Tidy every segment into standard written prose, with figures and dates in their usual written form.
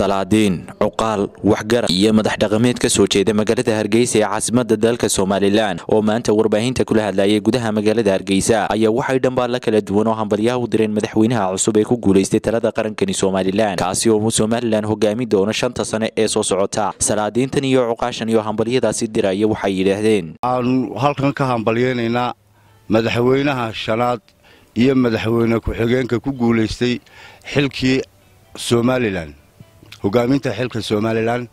salaadiin cuqaal waxgar iyo madax dhaqameed ka soo jeeda magaalada Hargeysa ee caasimadda dalka Soomaaliland oo maanta warbaahinta kula hadlayay gudaha magaalada Hargeysa ayaa waxay dhanbaan la kala duwan oo hambalyaha u direen madaxweynaha cusub ee ku guuleystay talada qarankani Soomaaliland kaasi oo Soomaaliland hogaami doona 5 sano ee soo socota salaadiintan iyo cuqaashan iyo hambalyadaasi diraya waxay yiraahdeen aan halkan ka hambalyeynayna madaxweynaha shanaad iyo madaxweyne ku-xigeenka ku guuleystay xilkii Soomaaliland hogaaminta xilka Soomaaliland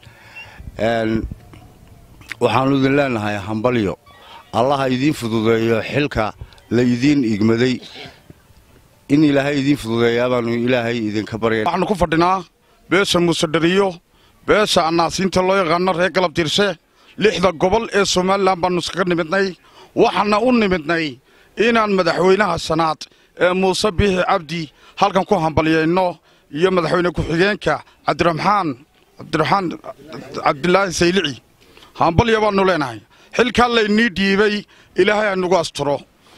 waxaan u leenahay hambalyo Allah idin fududeeyo xilka la idin igmaday in Ilaahay idin fududeeyo baan Ilaahay idin ka baryo waxaan ku fadhinaa beesha musadariyo beesha anaasiinta loo yaqaan reer galab tiirse 6 gobol ee Soomaaliland baan iska nimidnay waxaana u nimidnay inaan madaxweynaha sanaad ee Muuse Biixi Cabdi halkan ku hambalyeyno iyo madaxweyne ku-xigeenka Cabdilaahi Saylici hambalyo baan leenahay xilka la dhiibay Ilaahay aanu asturo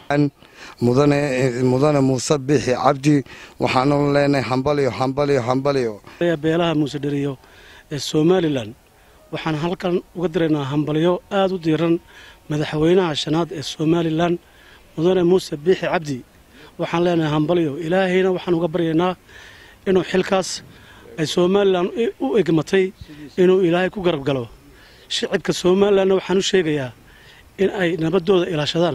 mudane Muuse Biixi Cabdi waxaan leenahay hambalyo beelaha musadariyo ee Soomaaliland waxaan halkan uga direynaa hambalyo aad u diiran madaxweynaha shanaad ee Soomaaliland mudane Muuse Biixi Cabdi waxaan leenahay hambalyo Ilaahayna waxaan uga baryaynaa inuu xilkaas ay Soomaaliland u egmatay inuu Ilaahay ku garab galo shacabka Soomaaliland waxaan u sheegayaa in ay nabadooda ilaashadaan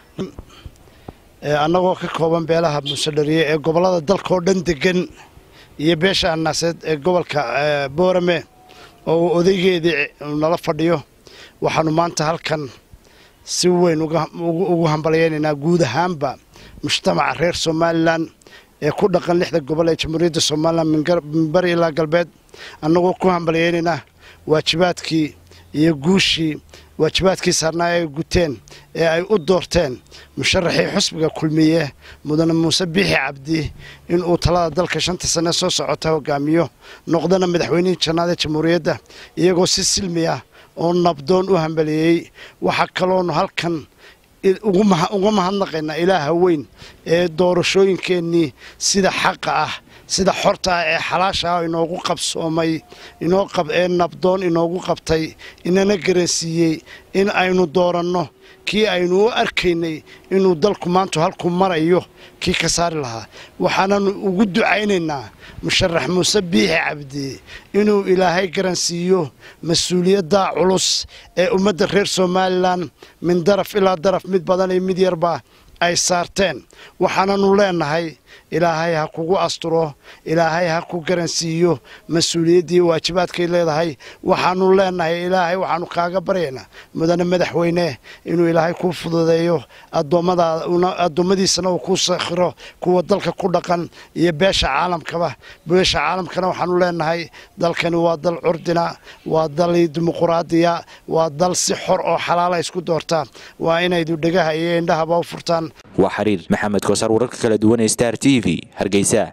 annagoo ka kooban beelaha musadariye ee gobolada dalka oo dhan degan iyo beesha anaaseed ee gobolka Boorame oo odaygeedii nala fadhiyo waxaanu maanta halkan si weyn ugu hambalyeynaa guud ahaanba mujtamaca reer Soomaaliland ee ku dhaqan 6 gobol ee Jamhuuriyadda Soomaaliland min bari ilaa galbeed annagoo ku hambalyeynaa waajibaadkii iyo guushii waajibaadkii saarnaa ay guteen ee ay u doorteen musharaxii xisbiga kulmiye mudane Muuse Biixi Cabdi in uu talada dalka 5 sano soo socota hogaamiyo noqdana madaxweynaha janaada Jamhuuriyadda iyagoo si silmi ah oo nabdoon u hambalyeeyay waxa kaloon halkan ugu mahadnaqaynaa Ilaaha weyn ee doorashooyinkeenii sida xaq ah sida xorta ee xalaasha inoogu qabsoomay ee nabdoon inoogu qabtay inana garansiiyay in aynu dooranno kii aynu u arkaynay inuu dalku maanta halku marayo kii ka saari lahaa waxaananu ugu ducaynaynaa musharax Muuse Biixi Cabdi inuu Ilaahay garansiiyo mas'uuliyadda culus ee ummadda reer Soomaaliland min daraf ilaa daraf mid badan iyo mid yarba ay saarteen waxaananu leenahay Ilaahay ha kugu asturo Ilaahay ha ku garansiiyo mas'uuliyadii waajibaadkay leedahay waxaanu leenahay Ilaahay waxaanu kaaga baryaynaa mudane madaxweyne inuu Ilaahay ku fududeeyo adoomadiisana uu ku sakhiro kuwa dalka ku dhaqan iyo beesha caalamkana waxaanu leenahay dalkani waa dal curdina waa dal dimuqraadiya waa dal si xor oo xalaal isku doorta waa inay dhagaha iyo indhaha u furtaan وحرير محمد كوسر ورك كلا دوان ستار TV هرقيسا